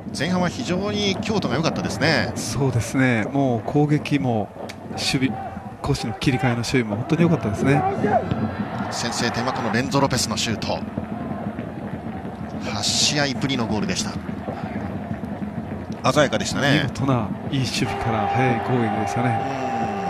前半は非常に京都が良かったですね。 そうですね、もう攻撃も守備、攻守の切り替えの守備も本当に良かったですね。 先制点はこのレンゾ・ロペスのシュート。8試合ぶりのゴールでした。鮮やかでしたね。 見事ないい守備から速い攻撃でしたね。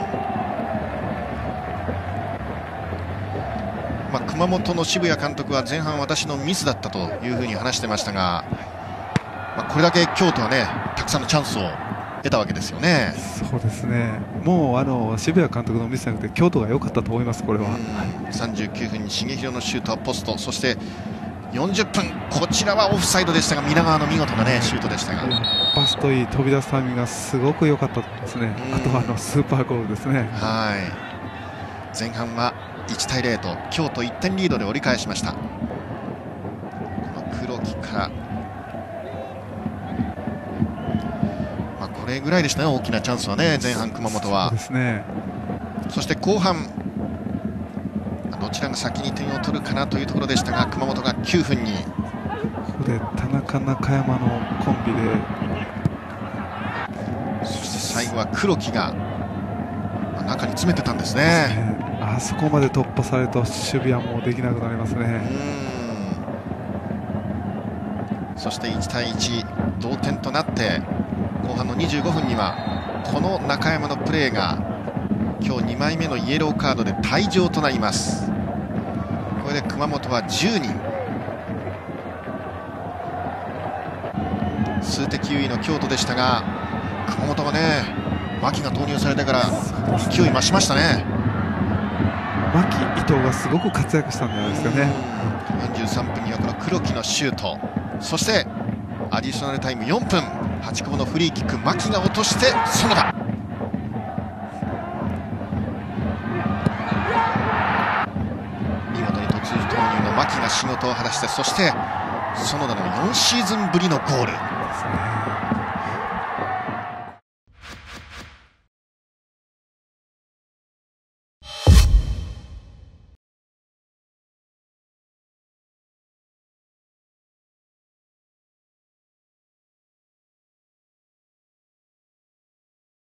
熊本の渋谷監督は前半私のミスだったというふうに話してましたが、これだけ京都はねたくさんのチャンスを得たわけですよね。 そうですね、もう渋谷監督のミスじゃなくて京都が良かったと思います。これは 39分に重弘のシュートはポスト、そして40分、こちらはオフサイドでしたが皆川の見事な、シュートでしたが、 バストいい飛び出すタイミングがすごく良かったですね。あとはスーパーゴールですね。 前半は1対0と京都1点リードで折り返しました。この黒木から、これぐらいでしたね、大きなチャンスはね、前半熊本は。 そうですね。 そして後半どちらが先に点を取るかなというところでしたが、熊本が9分にここで田中中山のコンビで、 そして最後は黒木が中に詰めてたんですね。 あそこまで突破されると守備はもうできなくなりますね。 そして1対1同点となって後半の25分にはこの中山のプレーが今日2枚目のイエローカードで退場となります。これで熊本は10人、数的優位の京都でしたが、熊本がね牧が投入されてから勢い増しましたね。 牧、伊藤がすごく活躍したんじゃないですかね。 43分にはこの黒木のシュート、そしてアディショナルタイム4分、8久保のフリーキック、牧が落として園田、見事に途中投入の牧が仕事を果たして、そして園田の4シーズンぶりのゴール。